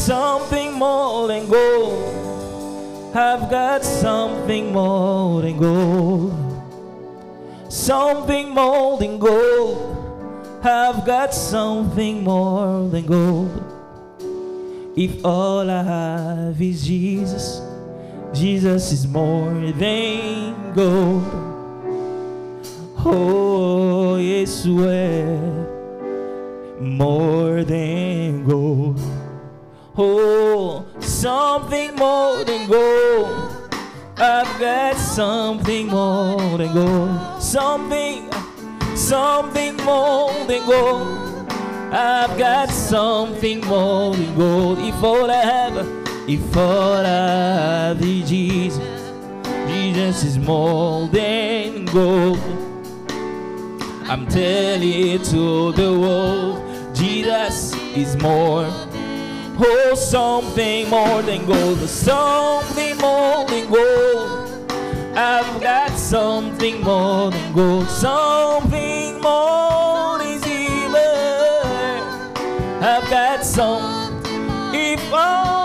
something more than gold. I've got something more than gold. Something more than gold. I've got something more than gold. If all I have is Jesus, Jesus is more than gold. Oh, yes, we're more than gold. Oh, something more than gold. I've got something more than gold. Something more than gold. I've got something more than gold. If all I have is Jesus, Jesus is more than gold. I'm telling it to the world, Jesus is more. Oh, something more than gold, something more than gold. I've got something more than gold, something more than silver. I've got some. If all